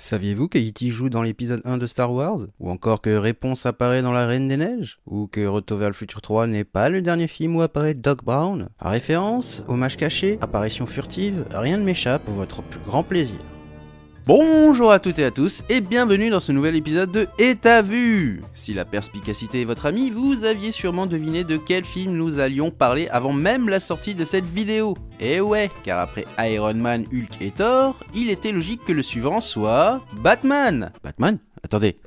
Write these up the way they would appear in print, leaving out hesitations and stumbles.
Saviez-vous que E.T. joue dans l'épisode 1 de Star Wars? Ou encore que Réponse apparaît dans La Reine des Neiges? Ou que Retour vers le futur 3 n'est pas le dernier film où apparaît Doc Brown? À référence, hommage caché, apparition furtive, rien ne m'échappe pour votre plus grand plaisir. Bonjour à toutes et à tous et bienvenue dans ce nouvel épisode de Et t'as vu? Si la perspicacité est votre ami, vous aviez sûrement deviné de quel film nous allions parler avant même la sortie de cette vidéo. Et ouais, car après Iron Man, Hulk et Thor, il était logique que le suivant soit Batman. Batman? Attendez.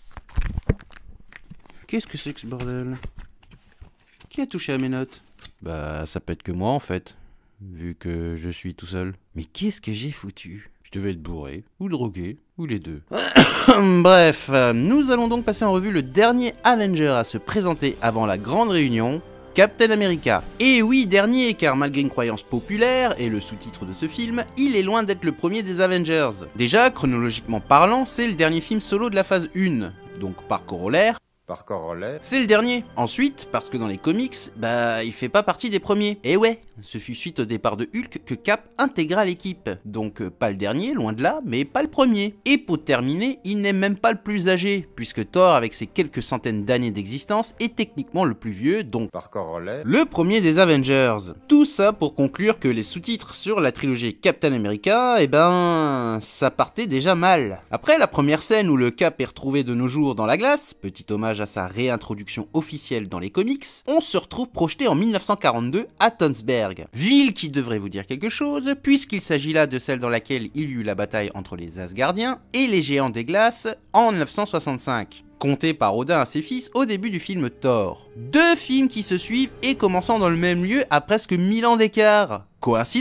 Qu'est-ce que c'est que ce bordel? Qui a touché à mes notes? Bah ça peut être que moi en fait, vu que je suis tout seul. Mais qu'est-ce que j'ai foutu? Je devais être bourré, ou drogué, ou les deux. Bref, nous allons donc passer en revue le dernier Avenger à se présenter avant la grande réunion, Captain America. Et oui, dernier, car malgré une croyance populaire et le sous-titre de ce film, il est loin d'être le premier des Avengers. Déjà, chronologiquement parlant, c'est le dernier film solo de la phase 1, donc par corollaire, c'est le dernier. Ensuite, parce que dans les comics, il fait pas partie des premiers. Et ouais, ce fut suite au départ de Hulk que Cap intégra l'équipe. Donc pas le dernier, loin de là, mais pas le premier. Et pour terminer, il n'est même pas le plus âgé, puisque Thor, avec ses quelques centaines d'années d'existence, est techniquement le plus vieux, donc par corollaire, le premier des Avengers. Tout ça pour conclure que les sous-titres sur la trilogie Captain America, ça partait déjà mal. Après la première scène où le Cap est retrouvé de nos jours dans la glace, petit hommage à sa réintroduction officielle dans les comics, on se retrouve projeté en 1942 à Tønsberg, ville qui devrait vous dire quelque chose, puisqu'il s'agit là de celle dans laquelle il y eut la bataille entre les Asgardiens et les Géants des Glaces en 1965. Compté par Odin à ses fils au début du film Thor. Deux films qui se suivent et commençant dans le même lieu à presque 1000 ans d'écart. Coïncidence ?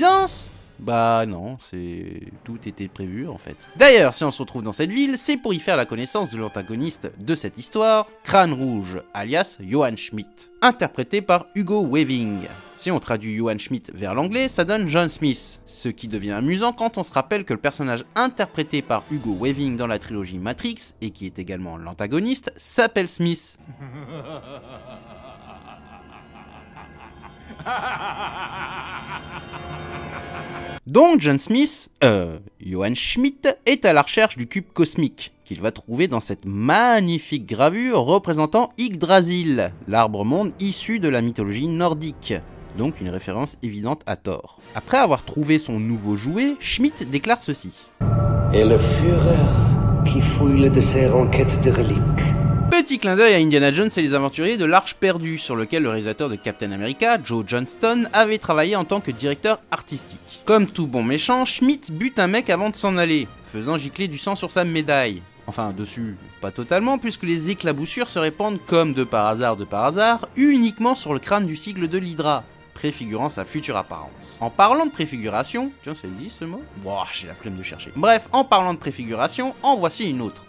Bah non, tout était prévu en fait. D'ailleurs, si on se retrouve dans cette ville, c'est pour y faire la connaissance de l'antagoniste de cette histoire, Crâne Rouge, alias Johann Schmidt, interprété par Hugo Weaving. Si on traduit Johann Schmidt vers l'anglais, ça donne John Smith, ce qui devient amusant quand on se rappelle que le personnage interprété par Hugo Weaving dans la trilogie Matrix, et qui est également l'antagoniste, s'appelle Smith. Donc Johann Schmidt est à la recherche du cube cosmique, qu'il va trouver dans cette magnifique gravure représentant Yggdrasil, l'arbre-monde issu de la mythologie nordique. Donc une référence évidente à Thor. Après avoir trouvé son nouveau jouet, Schmidt déclare ceci. Et le Führer qui fouille le dessert en quête de reliques. Petit clin d'œil à Indiana Jones et les aventuriers de l'Arche perdue, sur lequel le réalisateur de Captain America, Joe Johnston, avait travaillé en tant que directeur artistique. Comme tout bon méchant, Schmidt bute un mec avant de s'en aller, faisant gicler du sang sur sa médaille. Enfin, dessus, pas totalement, puisque les éclaboussures se répandent comme de par hasard, uniquement sur le crâne du sigle de l'Hydra, préfigurant sa future apparence. En parlant de préfiguration, tiens, ça dit ce mot? Bon, j'ai la flemme de chercher. Bref, en parlant de préfiguration, en voici une autre.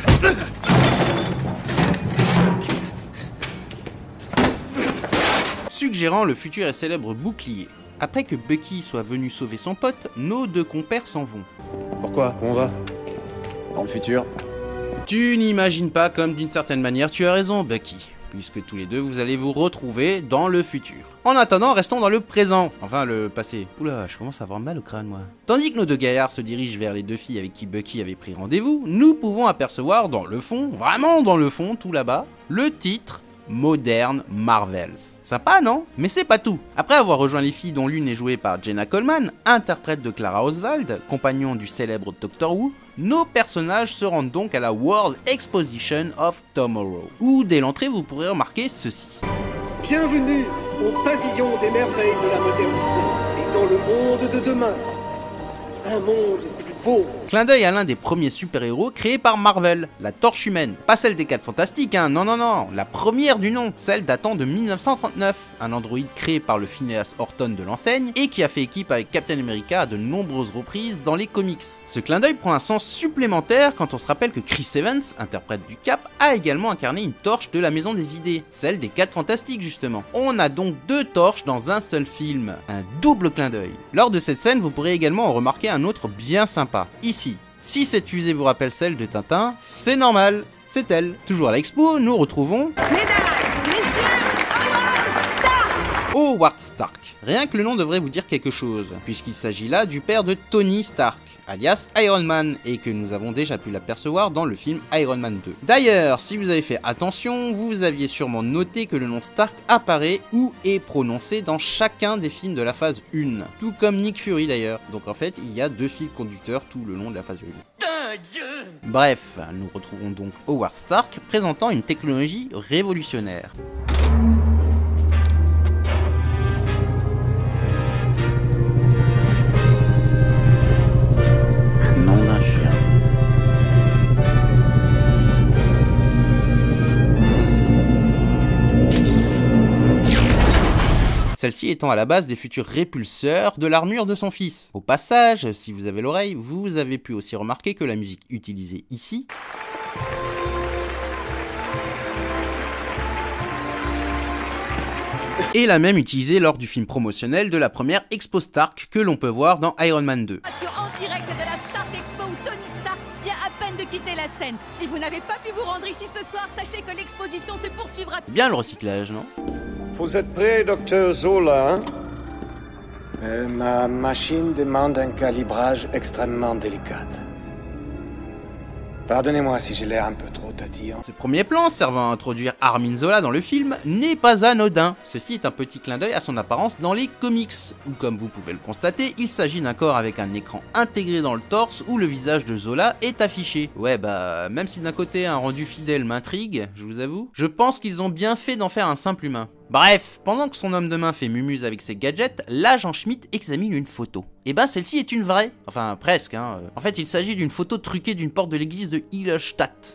Suggérant le futur et célèbre bouclier. Après que Bucky soit venu sauver son pote, nos deux compères s'en vont. Pourquoi? Où on va? Dans le futur. Tu n'imagines pas comme d'une certaine manière tu as raison, Bucky, puisque tous les deux vous allez vous retrouver dans le futur. En attendant, restons dans le présent, enfin le passé. Oula, je commence à avoir mal au crâne moi. Tandis que nos deux gaillards se dirigent vers les deux filles avec qui Bucky avait pris rendez-vous, nous pouvons apercevoir dans le fond, vraiment dans le fond, tout là-bas, le titre Modern Marvels. Sympa, non? Mais c'est pas tout. Après avoir rejoint les filles dont l'une est jouée par Jenna Coleman, interprète de Clara Oswald, compagnon du célèbre Doctor Who, nos personnages se rendent donc à la World Exposition of Tomorrow, où dès l'entrée vous pourrez remarquer ceci. Bienvenue au pavillon des merveilles de la modernité et dans le monde de demain. Un monde plus beau. Clin d'œil à l'un des premiers super-héros créés par Marvel, la Torche Humaine. Pas celle des 4 Fantastiques, hein, non, la première du nom, celle datant de 1939, un androïde créé par le Phineas Horton de l'enseigne et qui a fait équipe avec Captain America à de nombreuses reprises dans les comics. Ce clin d'œil prend un sens supplémentaire quand on se rappelle que Chris Evans, interprète du Cap, a également incarné une torche de la Maison des Idées, celle des 4 Fantastiques justement. On a donc 2 torches dans un seul film, un double clin d'œil. Lors de cette scène, vous pourrez également en remarquer un autre bien sympa. Ici, si cette fusée vous rappelle celle de Tintin, c'est normal, c'est elle. Toujours à l'expo, nous retrouvons... Mesdames, messieurs, stop! Howard Stark. Rien que le nom devrait vous dire quelque chose, puisqu'il s'agit là du père de Tony Stark, alias Iron Man, et que nous avons déjà pu l'apercevoir dans le film Iron Man 2. D'ailleurs, si vous avez fait attention, vous aviez sûrement noté que le nom Stark apparaît ou est prononcé dans chacun des films de la phase 1, tout comme Nick Fury d'ailleurs. Donc en fait, il y a 2 fils conducteurs tout le long de la phase 1. Bref, nous retrouvons donc Howard Stark présentant une technologie révolutionnaire. Nom d'un chien. Celle-ci étant à la base des futurs répulseurs de l'armure de son fils. Au passage, si vous avez l'oreille, vous avez pu aussi remarquer que la musique utilisée ici est la même utilisée lors du film promotionnel de la première Expo Stark que l'on peut voir dans Iron Man 2. En direct de la Stark Expo où Tony Stark vient à peine de quitter la scène. Si vous n'avez pas pu vous rendre ici ce soir, sachez que l'exposition se poursuivra. Bien le recyclage, non? Vous êtes prêt, docteur Zola, hein? Ma machine demande un calibrage extrêmement délicat. Pardonnez-moi si j'ai l'air un peu trop tatillon. Ce premier plan, servant à introduire Armin Zola dans le film, n'est pas anodin. Ceci est un petit clin d'œil à son apparence dans les comics, où comme vous pouvez le constater, il s'agit d'un corps avec un écran intégré dans le torse où le visage de Zola est affiché. Ouais bah, même si d'un côté un rendu fidèle m'intrigue, je vous avoue, je pense qu'ils ont bien fait d'en faire un simple humain. Bref, pendant que son homme de main fait mumuse avec ses gadgets, l'agent Schmidt examine une photo. Et ben celle-ci est une vraie, enfin presque hein. En fait il s'agit d'une photo truquée d'une porte de l'église de Illstatt.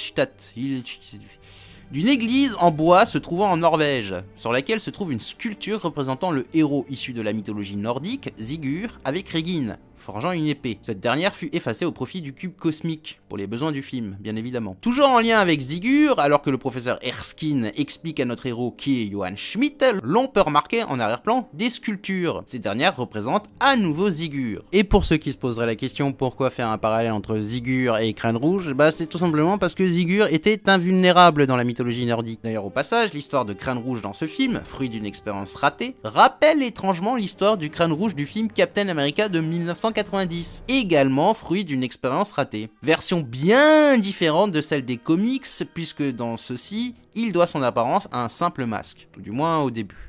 D'une église en bois se trouvant en Norvège, sur laquelle se trouve une sculpture représentant le héros issu de la mythologie nordique, Sigurd, avec Regin, forgeant une épée. Cette dernière fut effacée au profit du cube cosmique, pour les besoins du film, bien évidemment. Toujours en lien avec Sigurd, alors que le professeur Erskine explique à notre héros qui est Johann Schmidt, l'on peut remarquer en arrière-plan des sculptures. Ces dernières représentent à nouveau Sigurd. Et pour ceux qui se poseraient la question pourquoi faire un parallèle entre Sigurd et Crâne Rouge, bah c'est tout simplement parce que Sigurd était invulnérable dans la mythologie nordique. D'ailleurs au passage, l'histoire de Crâne Rouge dans ce film, fruit d'une expérience ratée, rappelle étrangement l'histoire du Crâne Rouge du film Captain America de 1990, également fruit d'une expérience ratée. Version bien différente de celle des comics, puisque dans ceux-ci, il doit son apparence à un simple masque, tout du moins au début.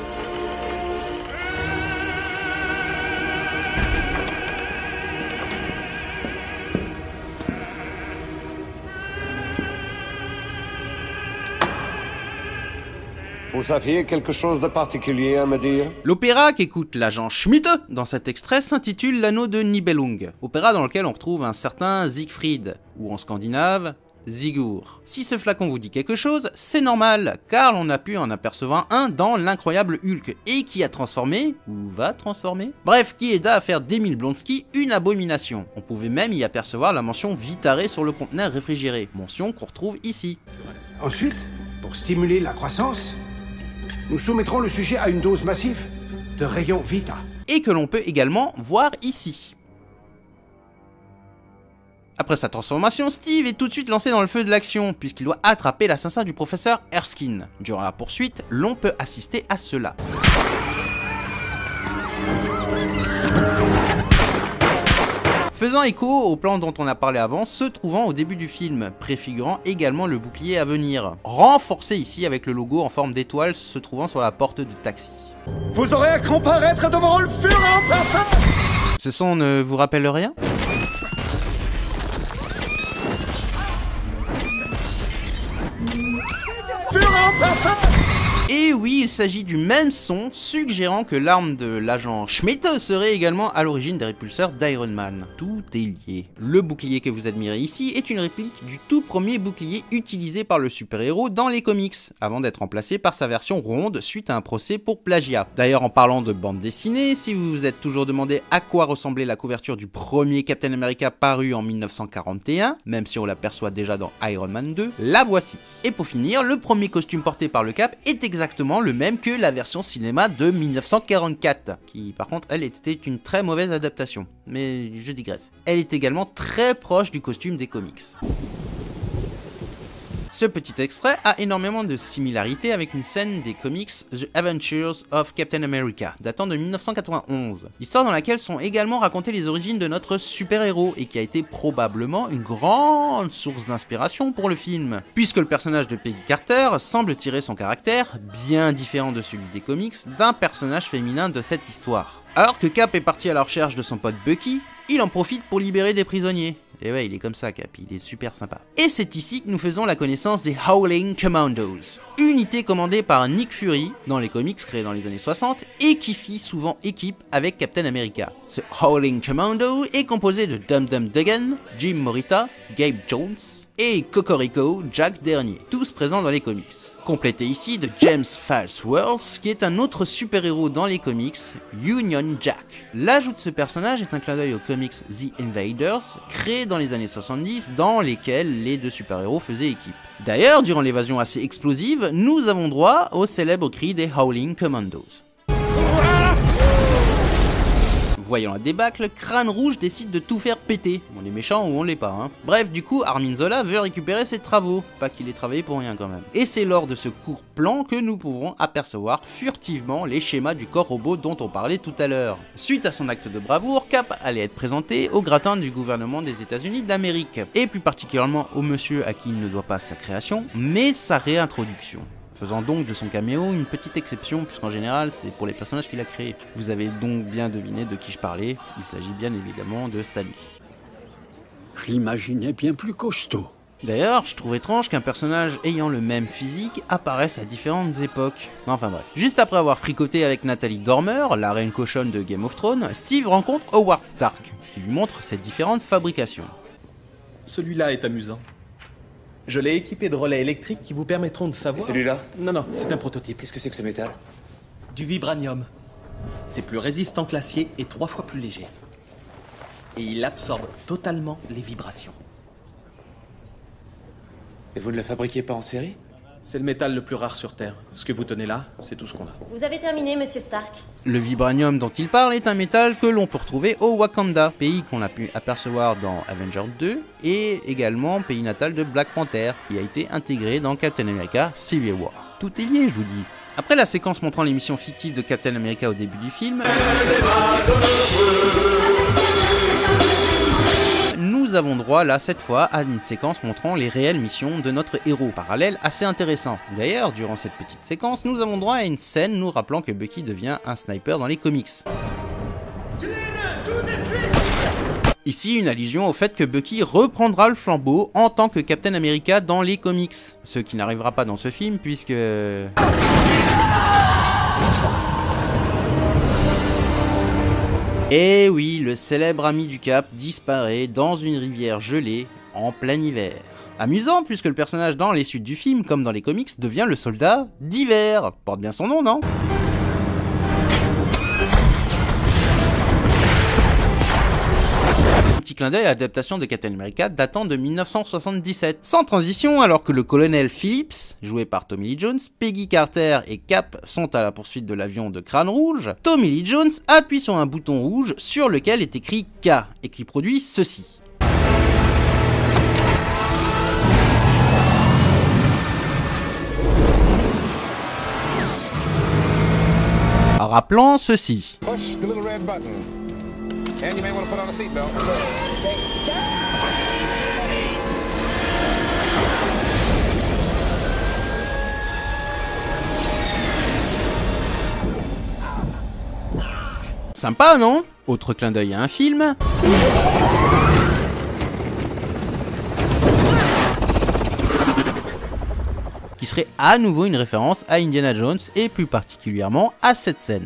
Vous aviez quelque chose de particulier à me dire? L'opéra qu'écoute l'agent Schmidt dans cet extrait s'intitule L'anneau de Nibelung, opéra dans lequel on retrouve un certain Siegfried, ou en scandinave, Sigurd. Si ce flacon vous dit quelque chose, c'est normal, car on a pu en apercevoir un dans l'incroyable Hulk, et qui a transformé, ou va transformer, bref, qui aida à faire d'Emile Blonsky une abomination. On pouvait même y apercevoir la mention Vitare sur le conteneur réfrigéré, mention qu'on retrouve ici. Ensuite, pour stimuler la croissance, nous soumettrons le sujet à une dose massive de rayons Vita. Et que l'on peut également voir ici. Après sa transformation, Steve est tout de suite lancé dans le feu de l'action, puisqu'il doit attraper l'assassin du professeur Erskine. Durant la poursuite, l'on peut assister à cela. Faisant écho au plan dont on a parlé avant, se trouvant au début du film, préfigurant également le bouclier à venir, renforcé ici avec le logo en forme d'étoile se trouvant sur la porte du taxi. Vous aurez à comparaître devant le Führer en personne. Ce son ne vous rappelle rien ? Führer en personne. Et oui, il s'agit du même son, suggérant que l'arme de l'agent Schmidt serait également à l'origine des répulseurs d'Iron Man. Tout est lié. Le bouclier que vous admirez ici est une réplique du tout premier bouclier utilisé par le super-héros dans les comics, avant d'être remplacé par sa version ronde suite à un procès pour plagiat. D'ailleurs, en parlant de bande dessinée, si vous vous êtes toujours demandé à quoi ressemblait la couverture du premier Captain America paru en 1941, même si on l'aperçoit déjà dans Iron Man 2, la voici. Et pour finir, le premier costume porté par le Cap est exactement le même que la version cinéma de 1944, qui par contre elle était une très mauvaise adaptation, mais je digresse. Elle est également très proche du costume des comics. Ce petit extrait a énormément de similarités avec une scène des comics The Adventures of Captain America, datant de 1991. Histoire dans laquelle sont également racontées les origines de notre super-héros et qui a été probablement une grande source d'inspiration pour le film. Puisque le personnage de Peggy Carter semble tirer son caractère, bien différent de celui des comics, d'un personnage féminin de cette histoire. Alors que Cap est parti à la recherche de son pote Bucky, il en profite pour libérer des prisonniers. Et ouais, il est comme ça, Cap, il est super sympa. Et c'est ici que nous faisons la connaissance des Howling Commandos, unité commandée par Nick Fury dans les comics créés dans les années 60 et qui fit souvent équipe avec Captain America. Ce Howling Commando est composé de Dum Dum Dugan, Jim Morita, Gabe Jones et Cocorico, Jack Dernier, tous présents dans les comics. Complété ici de James Falsworth, qui est un autre super-héros dans les comics, Union Jack. L'ajout de ce personnage est un clin d'œil aux comics The Invaders, créés dans les années 70, dans lesquels les deux super-héros faisaient équipe. D'ailleurs, durant l'évasion assez explosive, nous avons droit au célèbre cri des Howling Commandos. Voyant la débâcle, Crâne Rouge décide de tout faire péter. On est méchant ou on l'est pas, hein. Bref, du coup, Armin Zola veut récupérer ses travaux. Pas qu'il ait travaillé pour rien quand même. Et c'est lors de ce court plan que nous pourrons apercevoir furtivement les schémas du corps robot dont on parlait tout à l'heure. Suite à son acte de bravoure, Cap allait être présenté au gratin du gouvernement des États-Unis d'Amérique. Et plus particulièrement au monsieur à qui il ne doit pas sa création, mais sa réintroduction. Faisant donc de son caméo une petite exception, puisqu'en général c'est pour les personnages qu'il a créés. Vous avez donc bien deviné de qui je parlais, il s'agit bien évidemment de Stan Lee. Je l'imaginais bien plus costaud. D'ailleurs, je trouve étrange qu'un personnage ayant le même physique apparaisse à différentes époques. Enfin bref. Juste après avoir fricoté avec Nathalie Dormer, la reine cochonne de Game of Thrones, Steve rencontre Howard Stark, qui lui montre ses différentes fabrications. Celui-là est amusant. Je l'ai équipé de relais électriques qui vous permettront de savoir... Et celui-là? Non, c'est un prototype. Qu'est-ce que c'est que ce métal? Du vibranium. C'est plus résistant que l'acier et 3 fois plus léger. Et il absorbe totalement les vibrations. Et vous ne le fabriquez pas en série? C'est le métal le plus rare sur Terre. Ce que vous tenez là, c'est tout ce qu'on a. Vous avez terminé, monsieur Stark. Le vibranium dont il parle est un métal que l'on peut retrouver au Wakanda, pays qu'on a pu apercevoir dans Avengers 2, et également pays natal de Black Panther, qui a été intégré dans Captain America Civil War. Tout est lié, je vous dis. Après la séquence montrant les missions fictives de Captain America au début du film, nous avons droit là cette fois à une séquence montrant les réelles missions de notre héros, parallèle assez intéressant. D'ailleurs, durant cette petite séquence, nous avons droit à une scène nous rappelant que Bucky devient un sniper dans les comics. Ici, une allusion au fait que Bucky reprendra le flambeau en tant que Captain America dans les comics. Ce qui n'arrivera pas dans ce film puisque... Et oui, le célèbre ami du Cap disparaît dans une rivière gelée en plein hiver. Amusant puisque le personnage dans les suites du film, comme dans les comics, devient le soldat d'hiver. Porte bien son nom, non ? Petit clin d'œil à l'adaptation de Captain America datant de 1977. Sans transition, alors que le colonel Phillips, joué par Tommy Lee Jones, Peggy Carter et Cap sont à la poursuite de l'avion de Crâne Rouge, Tommy Lee Jones appuie sur un bouton rouge sur lequel est écrit K et qui produit ceci. Rappelant ceci. Push the little red button. And you may want to put on a seatbelt. Sympa, non? Autre clin d'œil à un film. Qui serait à nouveau une référence à Indiana Jones et plus particulièrement à cette scène.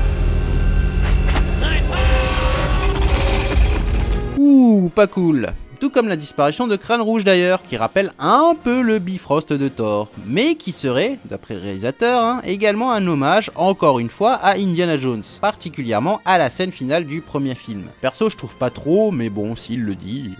Ouh, pas cool. Tout comme la disparition de Crâne Rouge d'ailleurs, qui rappelle un peu le Bifrost de Thor, mais qui serait, d'après le réalisateur, également un hommage, encore une fois, à Indiana Jones, particulièrement à la scène finale du premier film. Perso, je trouve pas trop, mais bon, s'il le dit...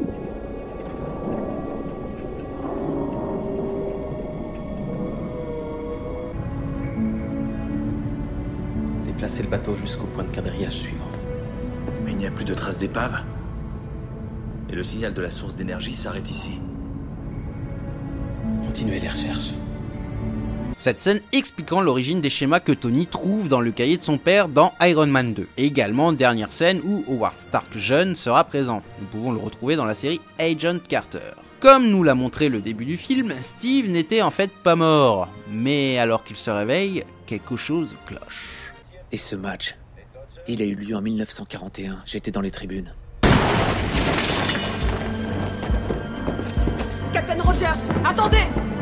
Déplacez le bateau jusqu'au point de quadrillage suivant. Mais il n'y a plus de traces d'épave. Et le signal de la source d'énergie s'arrête ici. continuer les recherches. Cette scène expliquant l'origine des schémas que Tony trouve dans le cahier de son père dans Iron Man 2. Et également dernière scène où Howard Stark jeune sera présent. Nous pouvons le retrouver dans la série Agent Carter. Comme nous l'a montré le début du film, Steve n'était en fait pas mort. Mais alors qu'il se réveille, quelque chose cloche. Et ce match, il a eu lieu en 1941, j'étais dans les tribunes. Captain Rogers, attendez!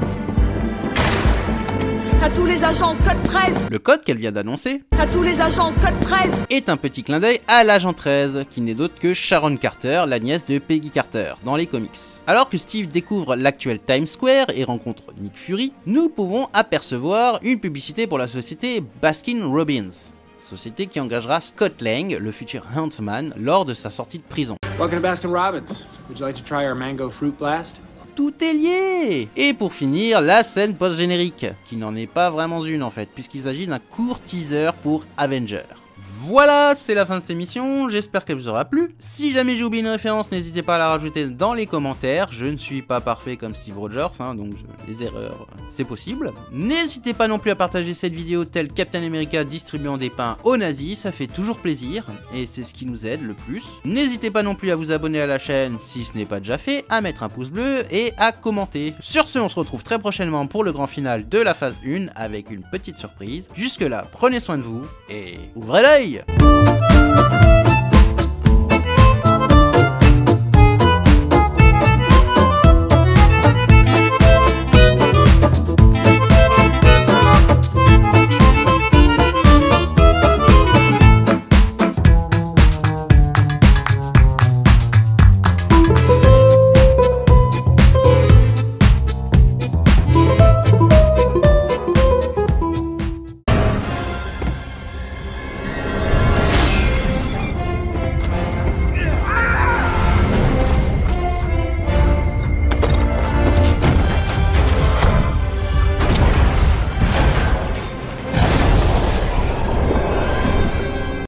À tous les agents, code 13! Le code qu'elle vient d'annoncer, à tous les agents, code 13! Est un petit clin d'œil à l'agent 13, qui n'est d'autre que Sharon Carter, la nièce de Peggy Carter, dans les comics. Alors que Steve découvre l'actuel Times Square et rencontre Nick Fury, nous pouvons apercevoir une publicité pour la société Baskin-Robbins. Société qui engagera Scott Lang, le futur Ant-Man, lors de sa sortie de prison. Welcome to Baskin-Robbins. Would you like to try our mango fruit blast? Tout est lié! Et pour finir, la scène post-générique, qui n'en est pas vraiment une en fait, puisqu'il s'agit d'un court teaser pour Avengers. Voilà, c'est la fin de cette émission, j'espère qu'elle vous aura plu. Si jamais j'ai oublié une référence, n'hésitez pas à la rajouter dans les commentaires. Je ne suis pas parfait comme Steve Rogers, donc les erreurs, c'est possible. N'hésitez pas non plus à partager cette vidéo tel Captain America distribuant des pains aux nazis, ça fait toujours plaisir, et c'est ce qui nous aide le plus. N'hésitez pas non plus à vous abonner à la chaîne si ce n'est pas déjà fait, à mettre un pouce bleu et à commenter. Sur ce, on se retrouve très prochainement pour le grand final de la phase 1 avec une petite surprise. Jusque là, prenez soin de vous et ouvrez l'œil!